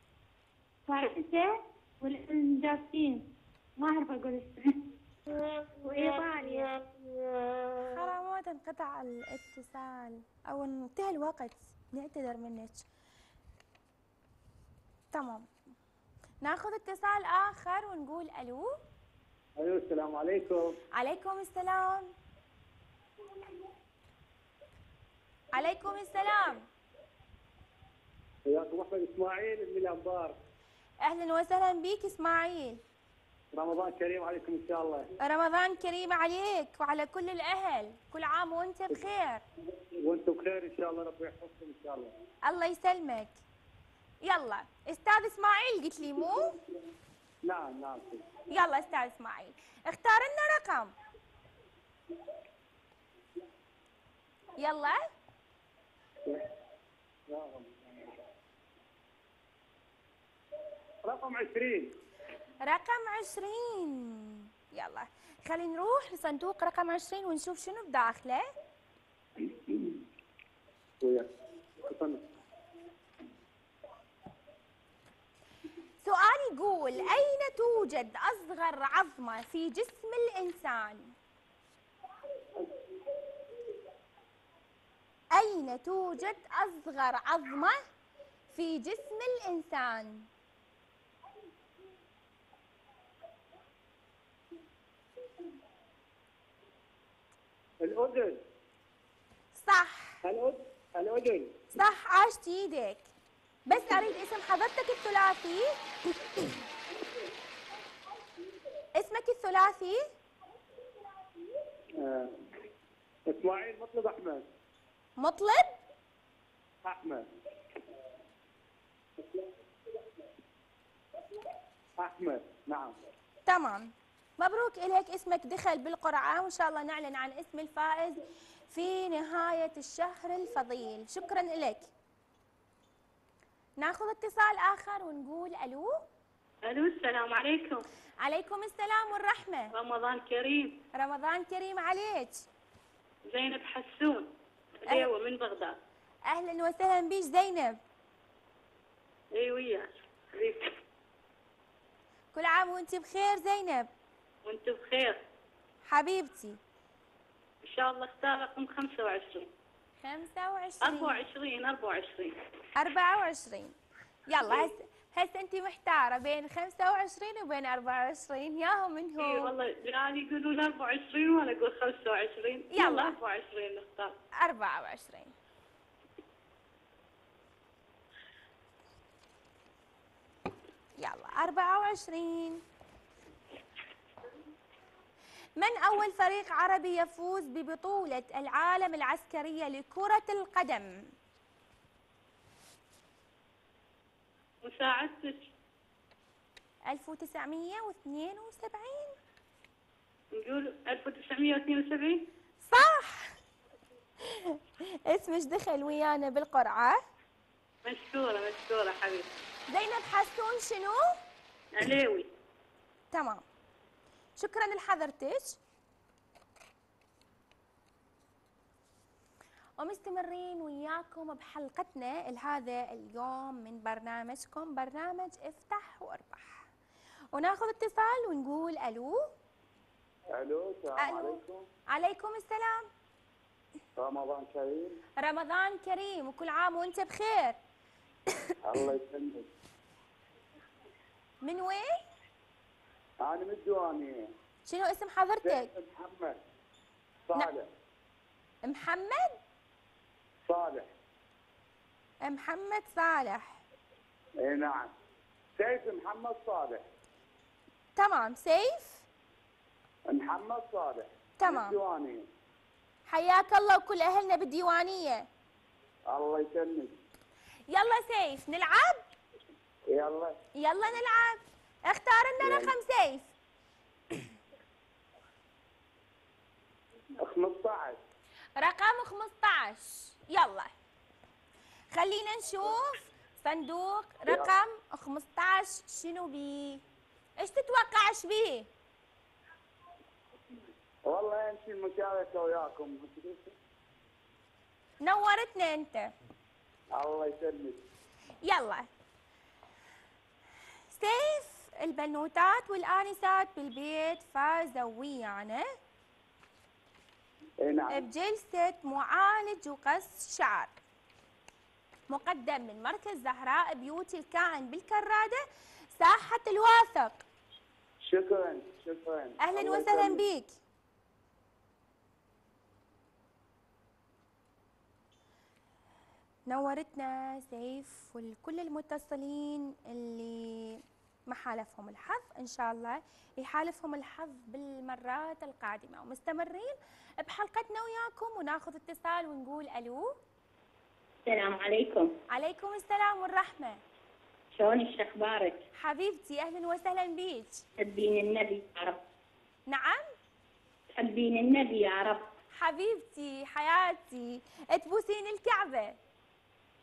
[SPEAKER 3] فرنسا والارجنتين. ما اعرف اقول اسمه. وايطاليا.
[SPEAKER 1] حرامات انقطع الاتصال او انتهى الوقت، نعتذر منك. تمام ناخذ اتصال اخر ونقول الو.
[SPEAKER 6] الو السلام عليكم.
[SPEAKER 1] عليكم السلام. عليكم السلام.
[SPEAKER 6] وياكم احمد اسماعيل من الانبار.
[SPEAKER 1] اهلا وسهلا بك اسماعيل.
[SPEAKER 6] رمضان كريم عليكم ان شاء الله.
[SPEAKER 1] رمضان كريم عليك وعلى كل الاهل، كل عام وانت بخير.
[SPEAKER 6] وانتم بخير ان شاء الله، ربي يحفظكم ان شاء الله.
[SPEAKER 1] الله يسلمك. يلا استاذ اسماعيل قلت لي مو؟
[SPEAKER 6] نعم نعم.
[SPEAKER 1] يلا استاذ اسماعيل اختار لنا رقم. يلا
[SPEAKER 2] رقم عشرين.
[SPEAKER 1] رقم عشرين. يلا خلينا نروح لصندوق رقم عشرين ونشوف شنو بداخله. سؤال يقول أين توجد أصغر عظمة في جسم الإنسان؟ أين توجد أصغر عظمة في جسم الإنسان؟
[SPEAKER 6] الأذن.
[SPEAKER 1] صح.
[SPEAKER 6] الأذن. الأذن.
[SPEAKER 1] صح، عاشت ايدك. بس اريد اسم حضرتك الثلاثي. اسمك الثلاثي؟
[SPEAKER 6] آه. إسماعيل مطلب أحمد.
[SPEAKER 1] مطلب
[SPEAKER 6] أحمد. أحمد نعم.
[SPEAKER 1] تمام، مبروك إليك، اسمك دخل بالقرعة وإن شاء الله نعلن عن اسم الفائز في نهاية الشهر الفضيل. شكرا لك. ناخذ اتصال آخر ونقول ألو.
[SPEAKER 5] الو السلام عليكم.
[SPEAKER 1] عليكم السلام والرحمة.
[SPEAKER 5] رمضان كريم.
[SPEAKER 1] رمضان كريم عليك.
[SPEAKER 5] زينب حسون ايوه من بغداد.
[SPEAKER 1] أهلا وسهلا بيك زينب.
[SPEAKER 5] اي وياك حبيبتي.
[SPEAKER 1] كل عام وانت بخير زينب.
[SPEAKER 5] وانت بخير
[SPEAKER 1] حبيبتي.
[SPEAKER 5] ان شاء الله اختار رقم خمسة وعشرين.
[SPEAKER 1] خمسة وعشرين.
[SPEAKER 5] أربعة وعشرين أربعة وعشرين.
[SPEAKER 1] أربعة وعشرين. يلا هسه هسه انت محتاره بين خمسة وعشرين وبين أربعة وعشرين، ياهم منهم.
[SPEAKER 5] اي والله جيراني يقولون أربعة وعشرين وانا اقول خمسة وعشرين.
[SPEAKER 1] يلا
[SPEAKER 5] أربعة وعشرين نختار.
[SPEAKER 1] أربعة وعشرين. يلا أربعة وعشرين. من أول فريق عربي يفوز ببطولة العالم العسكرية لكرة القدم؟
[SPEAKER 5] مساعدتك.
[SPEAKER 1] ألف وتسعمئة واثنين وسبعين.
[SPEAKER 5] نقول ألف وتسعمئة واثنين وسبعين.
[SPEAKER 1] صح. اسمش دخل ويانا بالقرعة.
[SPEAKER 5] مشكورة مشكورة حبيبتي.
[SPEAKER 1] زينب حسون شنو؟
[SPEAKER 5] عليوي.
[SPEAKER 1] تمام، شكرا لحضرتك. ومستمرين وياكم بحلقتنا لهذا اليوم من برنامجكم برنامج افتح واربح. وناخذ اتصال ونقول الو.
[SPEAKER 6] الو السلام عليكم.
[SPEAKER 1] عليكم السلام.
[SPEAKER 6] رمضان كريم.
[SPEAKER 1] رمضان كريم وكل عام وانت بخير.
[SPEAKER 6] الله يسلمك.
[SPEAKER 1] من وين؟
[SPEAKER 6] أنا من الديوانية.
[SPEAKER 1] شنو اسم حضرتك؟
[SPEAKER 6] محمد صالح.
[SPEAKER 1] محمد؟
[SPEAKER 6] صالح.
[SPEAKER 1] محمد صالح.
[SPEAKER 6] اي نعم. سيف محمد صالح.
[SPEAKER 1] تمام، سيف
[SPEAKER 6] محمد صالح.
[SPEAKER 1] تمام.
[SPEAKER 6] الديوانية.
[SPEAKER 1] حياك الله وكل اهلنا بالديوانية.
[SPEAKER 6] الله يسلمك.
[SPEAKER 1] يلا سيف نلعب؟
[SPEAKER 6] يلا.
[SPEAKER 1] يلا نلعب. اختار لنا رقم سيف.
[SPEAKER 6] خمسة عشر.
[SPEAKER 1] رقم خمسة عشر. يلا خلينا نشوف صندوق رقم خمسة عشر شنو بيه؟ ايش تتوقع ايش بيه؟
[SPEAKER 6] والله يمشي المشاركة وياكم.
[SPEAKER 1] نورتنا انت.
[SPEAKER 6] الله يسلمك.
[SPEAKER 1] يلا سيف، البنوتات والآنسات بالبيت فازوا ويانا
[SPEAKER 6] اي نعم.
[SPEAKER 1] بجلسة معالج وقص شعر مقدم من مركز زهراء بيوتي الكائن بالكرادة ساحة الواثق.
[SPEAKER 6] شكرا شكرا.
[SPEAKER 1] أهلا وسهلا بيك. نورتنا سيف وكل المتصلين اللي ما حالفهم الحظ ان شاء الله يحالفهم الحظ بالمرات القادمه. ومستمرين بحلقتنا وياكم وناخذ اتصال ونقول الو.
[SPEAKER 5] السلام عليكم.
[SPEAKER 1] عليكم السلام والرحمه.
[SPEAKER 5] شلونك شو اخبارك؟
[SPEAKER 1] حبيبتي اهلا وسهلا بيك.
[SPEAKER 5] تحبين النبي يا رب.
[SPEAKER 1] نعم؟
[SPEAKER 5] تحبين النبي يا رب.
[SPEAKER 1] حبيبتي حياتي تبوسين الكعبه.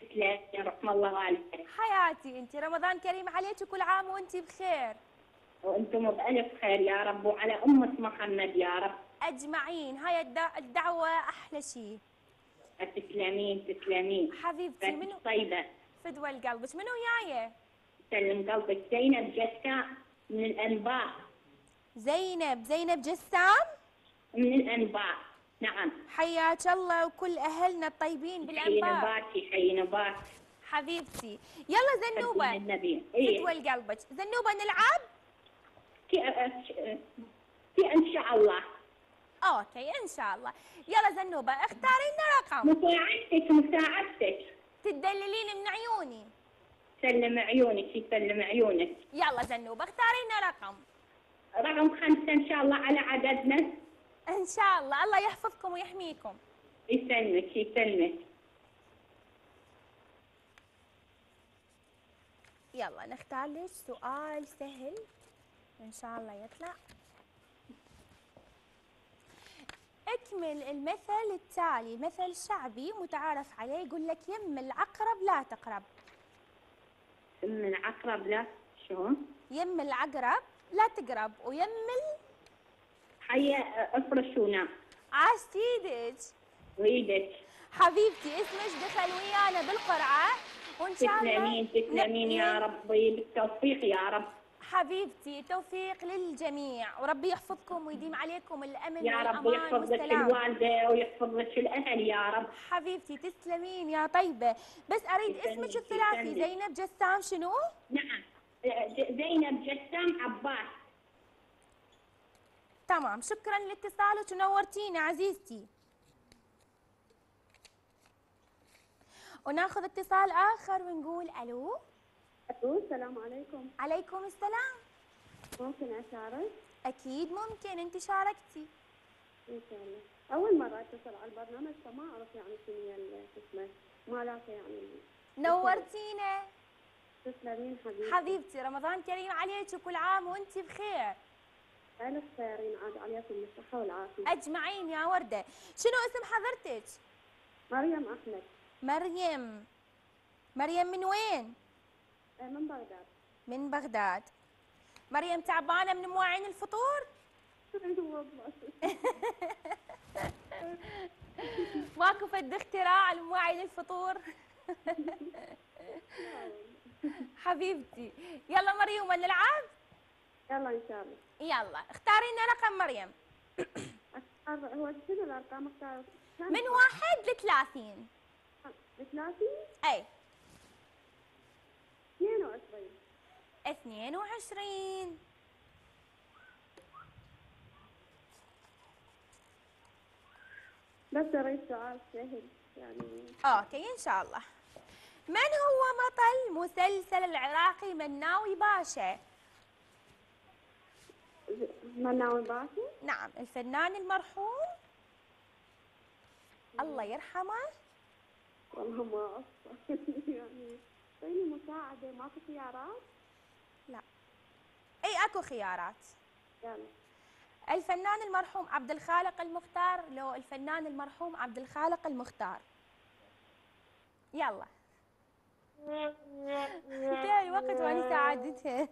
[SPEAKER 7] تسلمي رحم الله عليك.
[SPEAKER 1] حياتي انت، رمضان كريم عليك وكل عام وانت بخير.
[SPEAKER 7] وانتم بألف خير يا رب، وعلى أمة محمد يا رب
[SPEAKER 1] اجمعين. هاي الدع- الدعوه احلى شيء.
[SPEAKER 7] تسلمين تسلمين.
[SPEAKER 1] حبيبتي منو
[SPEAKER 7] طيبة.
[SPEAKER 1] فدوى لقلبك، منو وياي؟
[SPEAKER 7] سلم قلبك. زينب جسام من الأنباء.
[SPEAKER 1] زينب زينب جسام
[SPEAKER 7] من الأنباء نعم.
[SPEAKER 1] حياك الله وكل اهلنا الطيبين
[SPEAKER 7] حي
[SPEAKER 1] بالانباء.
[SPEAKER 7] نباتي حي نبات.
[SPEAKER 1] حبيبتي يلا
[SPEAKER 7] خدمة
[SPEAKER 1] زنوبه
[SPEAKER 7] النبي.
[SPEAKER 1] فدوى
[SPEAKER 7] إيه.
[SPEAKER 1] لقلبك. زنوبه نلعب؟
[SPEAKER 7] في في- في إن شاء الله.
[SPEAKER 1] اوكي ان شاء الله. يلا زنوبه اختاري لنا رقم.
[SPEAKER 7] مساعدتك مساعدتك.
[SPEAKER 1] تدللين من عيوني.
[SPEAKER 7] سلم عيونك يسلم عيونك.
[SPEAKER 1] يلا زنوبه اختاري لنا رقم.
[SPEAKER 7] رقم خمسة إن شاء الله على عددنا.
[SPEAKER 1] ان شاء الله. الله يحفظكم ويحميكم.
[SPEAKER 7] يسلمك يسلمك.
[SPEAKER 1] يلا نختار لك سؤال سهل ان شاء الله يطلع. اكمل المثل التالي، مثل شعبي متعارف عليه، يقول لك يم العقرب لا تقرب.
[SPEAKER 7] من العقرب لا شلون؟
[SPEAKER 1] يم العقرب لا تقرب، ويم ال...
[SPEAKER 7] حي افرش ونام.
[SPEAKER 1] عاش ايدك.
[SPEAKER 7] وايدك.
[SPEAKER 1] حبيبتي اسمك دخل ويانا بالقرعه وان شاء الله.
[SPEAKER 7] تسلمين تسلمين يا ربي، بالتوفيق يا رب.
[SPEAKER 1] حبيبتي توفيق للجميع، وربي يحفظكم ويديم عليكم الامن
[SPEAKER 7] يا رب
[SPEAKER 1] والامان
[SPEAKER 7] يحفظ لك
[SPEAKER 1] والسلام.
[SPEAKER 7] الوالده ويحفظ لك الاهل يا رب.
[SPEAKER 1] حبيبتي تسلمين يا طيبه. بس اريد
[SPEAKER 7] تسلمي،
[SPEAKER 1] اسمك الثلاثي.
[SPEAKER 7] تسلمي.
[SPEAKER 1] زينب جسام شنو؟
[SPEAKER 7] نعم. ج- زينب جسام عباس.
[SPEAKER 1] تمام، شكرا لاتصالك ونورتينا عزيزتي. وناخذ اتصال اخر ونقول الو.
[SPEAKER 3] الو السلام عليكم.
[SPEAKER 1] عليكم السلام.
[SPEAKER 3] ممكن اشارك؟
[SPEAKER 1] اكيد ممكن، انت شاركتي.
[SPEAKER 3] ان شاء الله. اول مره اتصل على البرنامج فما اعرف يعني شنو هي ال- شو اسمه مالاته يعني.
[SPEAKER 1] نورتينا
[SPEAKER 3] تسلمين حبيبتي.
[SPEAKER 1] حبيبتي. رمضان كريم عليك وكل عام وانت بخير.
[SPEAKER 3] الف خير ينعاد عليكم بالصحه والعافيه.
[SPEAKER 1] اجمعين يا ورده. شنو اسم حضرتك؟
[SPEAKER 3] مريم احمد.
[SPEAKER 1] مريم. مريم من وين؟
[SPEAKER 3] آه، من بغداد.
[SPEAKER 1] من بغداد. مريم تعبانه من مواعين الفطور؟
[SPEAKER 3] والله.
[SPEAKER 1] ماكو فد اختراع لمواعين الفطور؟ حبيبتي يلا مريم نلعب.
[SPEAKER 3] يلا ان شاء الله.
[SPEAKER 1] يلا اختاري لنا رقم مريم.
[SPEAKER 3] اختار هو شنو الارقام اختار؟
[SPEAKER 1] من واحد لثلاثين.
[SPEAKER 3] ثلاثين؟
[SPEAKER 1] اي.
[SPEAKER 3] اثنين وعشرين.
[SPEAKER 1] اثنين وعشرين.
[SPEAKER 3] بس اريد سؤال سهل يعني.
[SPEAKER 1] اوكي ان شاء الله. من هو بطل مسلسل العراقي مناوي باشا؟
[SPEAKER 3] مناوي باشا؟
[SPEAKER 1] نعم، الفنان المرحوم الله يرحمه.
[SPEAKER 3] والله ما اعرف. يعني اعطيني مساعدة، ماكو خيارات؟
[SPEAKER 1] لا. اي اكو خيارات.
[SPEAKER 3] يلا.
[SPEAKER 1] الفنان المرحوم عبد الخالق المختار، لو الفنان المرحوم عبد الخالق المختار. يلا. انتهى الوقت وانا ساعدتها.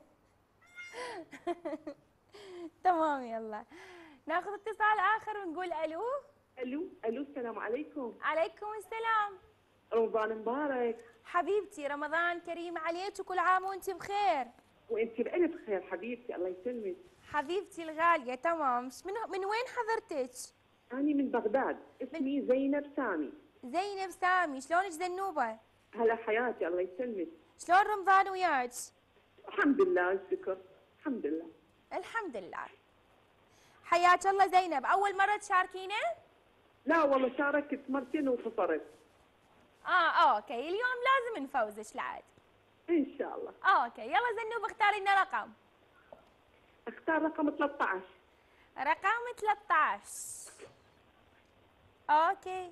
[SPEAKER 1] تمام يلا. ناخذ اتصال اخر ونقول الو.
[SPEAKER 8] الو الو السلام عليكم.
[SPEAKER 1] عليكم السلام.
[SPEAKER 8] رمضان مبارك.
[SPEAKER 1] حبيبتي رمضان كريم عليك وكل عام وانت بخير.
[SPEAKER 8] وانت بألف خير حبيبتي، الله يسلمك.
[SPEAKER 1] حبيبتي الغالية. تمام. من من وين حضرتك؟
[SPEAKER 8] أنا من بغداد، اسمي من... زينب سامي.
[SPEAKER 1] زينب سامي. شلونك زنوبة؟
[SPEAKER 8] هلا حياتي، الله يسلمك.
[SPEAKER 1] شلون رمضان وياك؟
[SPEAKER 8] الحمد لله الشكر، الحمد لله.
[SPEAKER 1] الحمد لله. حياك الله زينب. أول مرة تشاركينا؟
[SPEAKER 8] لا والله شاركت مرتين وخسرت.
[SPEAKER 1] اه اوكي، اليوم لازم نفوزك العاد.
[SPEAKER 8] ان شاء الله.
[SPEAKER 1] اوكي يلا زنوبة اختاري لنا رقم.
[SPEAKER 8] اختار رقم ثلاثة عشر.
[SPEAKER 1] رقم ثلاثة عشر. اوكي.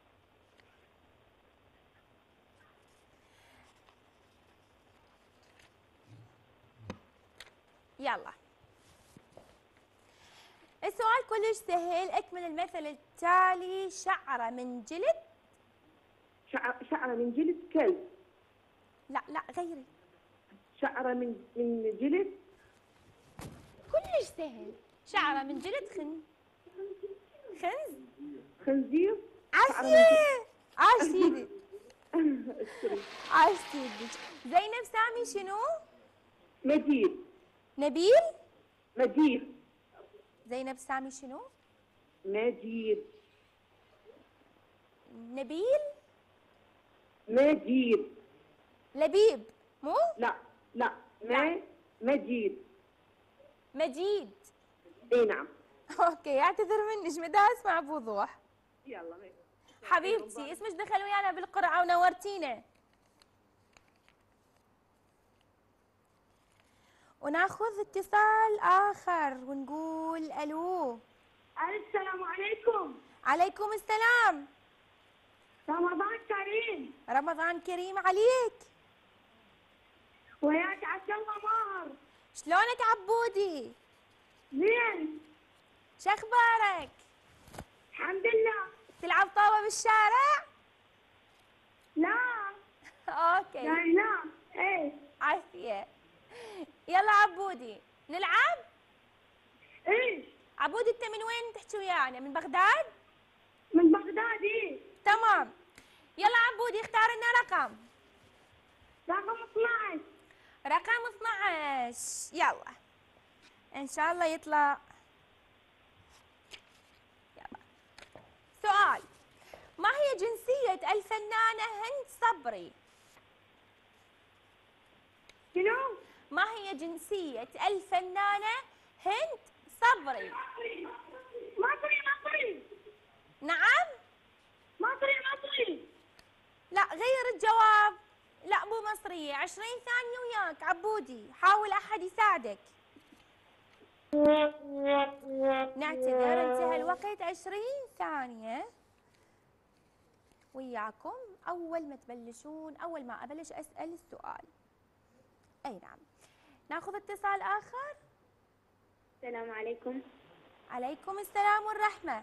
[SPEAKER 1] يلا. السؤال كلش سهل. اكمل المثل التالي. شعره من جلد.
[SPEAKER 8] شعر شعره من جلد كلب.
[SPEAKER 1] لا لا غيري.
[SPEAKER 8] شعره من من جلد
[SPEAKER 1] كلش سهل. شعره من جلد خن خنز
[SPEAKER 8] خنزير.
[SPEAKER 1] عاشيه. عاش سيدي. عاش سيدي. زينب سامي شنو؟
[SPEAKER 8] مجيد.
[SPEAKER 1] نبيل؟
[SPEAKER 8] مجيد.
[SPEAKER 1] زينب سامي شنو؟
[SPEAKER 8] مجيد.
[SPEAKER 1] نبيل؟
[SPEAKER 8] مجيد.
[SPEAKER 1] لبيب مو؟
[SPEAKER 8] لا لا ما مجيد.
[SPEAKER 1] مجيد.
[SPEAKER 8] اي نعم.
[SPEAKER 1] اوكي اعتذر منك بدي اسمع بوضوح.
[SPEAKER 8] يلا ماشي.
[SPEAKER 1] حبيبتي اسمك دخل ويانا بالقرعه ونورتينا. وناخذ اتصال اخر ونقول الو.
[SPEAKER 3] السلام عليكم.
[SPEAKER 1] عليكم السلام.
[SPEAKER 3] رمضان كريم.
[SPEAKER 1] رمضان كريم عليك.
[SPEAKER 3] وياك عبد الله ماهر.
[SPEAKER 1] شلونك عبودي؟
[SPEAKER 3] زين.
[SPEAKER 1] شو اخبارك؟
[SPEAKER 3] الحمد لله.
[SPEAKER 1] تلعب طاوه بالشارع؟
[SPEAKER 3] لا.
[SPEAKER 1] اوكي.
[SPEAKER 3] لا لا. ايه.
[SPEAKER 1] عافيه. يلا عبودي نلعب؟
[SPEAKER 3] ايه.
[SPEAKER 1] عبودي انت من وين تحكي ويانا؟ من بغداد؟
[SPEAKER 3] من بغداد. ايه.
[SPEAKER 1] تمام. يلا عبودي اختار لنا رقم.
[SPEAKER 3] رقم اثنعش.
[SPEAKER 1] رقم اثنعش. يلا ان شاء الله يطلع. يلا سؤال. ما هي جنسية الفنانة هند صبري؟
[SPEAKER 3] شنو؟
[SPEAKER 1] ما هي جنسية الفنانة هند صبري؟
[SPEAKER 3] مصري مصري.
[SPEAKER 1] نعم؟
[SPEAKER 3] مصري مصري.
[SPEAKER 1] لا غير الجواب. لا مو مصرية. عشرين ثانية وياك عبودي. حاول أحد يساعدك. نعتذر انتهى الوقت. عشرين ثانية وياكم. أول ما تبلشون أول ما أبلش أسأل السؤال. أي نعم. ناخذ اتصال آخر.
[SPEAKER 3] السلام عليكم.
[SPEAKER 1] عليكم السلام والرحمة.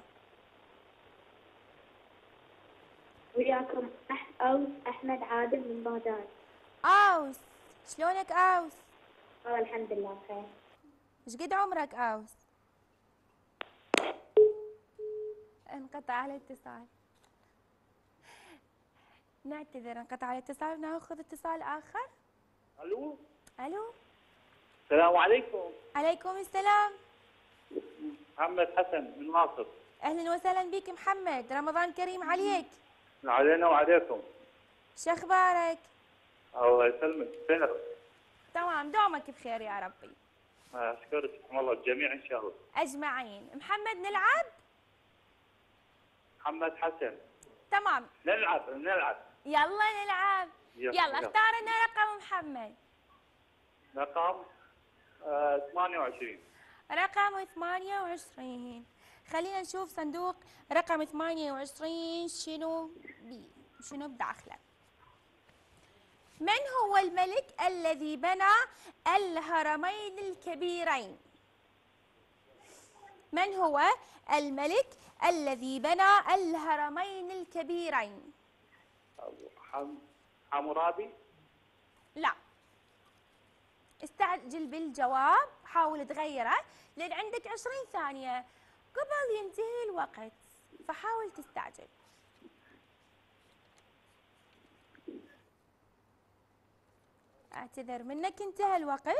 [SPEAKER 3] وياكم أح أوس أحمد عادل من بغداد.
[SPEAKER 1] أوس شلونك أوس؟
[SPEAKER 3] والله الحمد لله بخير.
[SPEAKER 1] ايش قد عمرك أوس؟ انقطع الاتصال. نعتذر انقطع الاتصال. ناخذ اتصال آخر.
[SPEAKER 6] الو.
[SPEAKER 1] ألو.
[SPEAKER 6] السلام عليكم.
[SPEAKER 1] عليكم السلام.
[SPEAKER 6] محمد حسن من ناصر.
[SPEAKER 1] أهلا وسهلا بك محمد. رمضان كريم عليك.
[SPEAKER 6] علينا وعليكم.
[SPEAKER 1] شو أخبارك؟
[SPEAKER 6] الله يسلمك. فينك؟
[SPEAKER 1] تمام دومك بخير يا ربي.
[SPEAKER 6] اشكرك والله الجميع ان شاء الله.
[SPEAKER 1] أجمعين. محمد نلعب؟
[SPEAKER 6] محمد حسن.
[SPEAKER 1] تمام.
[SPEAKER 6] نلعب نلعب.
[SPEAKER 1] يلا نلعب.
[SPEAKER 6] يلا,
[SPEAKER 1] يلا اختار لنا رقم محمد.
[SPEAKER 6] رقم آه ثمانية وعشرين.
[SPEAKER 1] رقم ثمانية وعشرين. خلينا نشوف صندوق رقم ثمانية وعشرين شنو بي شنو بداخله. من هو الملك الذي بنى الهرمين الكبيرين؟ من هو الملك الذي بنى الهرمين الكبيرين؟
[SPEAKER 6] حم... حمورابي.
[SPEAKER 1] لا استعجل بالجواب. حاول تغيره لان عندك عشرين ثانية قبل ينتهي الوقت فحاول تستعجل. اعتذر منك انتهى الوقت.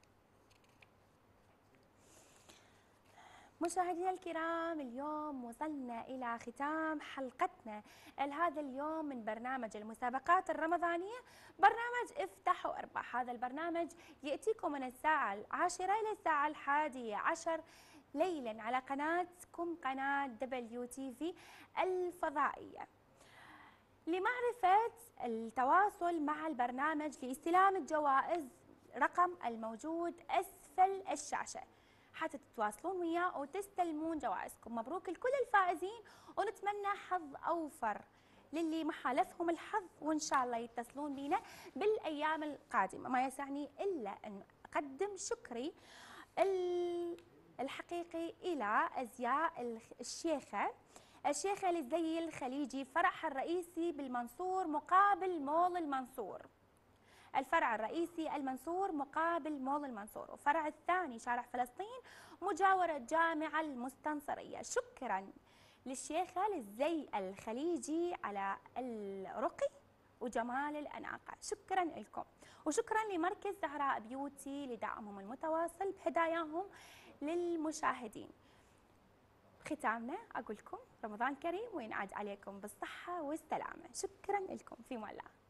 [SPEAKER 1] مشاهدينا الكرام اليوم وصلنا إلى ختام حلقتنا لهذا اليوم من برنامج المسابقات الرمضانية برنامج افتح واربح. هذا البرنامج يأتيكم من الساعة العاشرة إلى الساعة الحادية عشر ليلا على قناتكم قناة دبليو تي في الفضائية. لمعرفة التواصل مع البرنامج لاستلام الجوائز رقم الموجود أسفل الشاشة حتى تتواصلون وياه وتستلمون جوائزكم. مبروك لكل الفائزين ونتمنى حظ أوفر للي ما حالفهم الحظ وإن شاء الله يتصلون بينا بالأيام القادمة. ما يسعني إلا أن أقدم شكري الحقيقي إلى أزياء الشيخة الشيخ آل الزي الخليجي فرعها الرئيسي بالمنصور مقابل مول المنصور. الفرع الرئيسي المنصور مقابل مول المنصور، وفرع الثاني شارع فلسطين مجاورة جامع المستنصرية. شكرا للشيخ آل الزي الخليجي على الرقي وجمال الأناقة، شكرا لكم. وشكرا لمركز زهراء بيوتي لدعمهم المتواصل بهداياهم للمشاهدين. ختامنا أقول لكم رمضان كريم وينعاد عليكم بالصحة والسلامة. شكرا لكم، في أمان الله.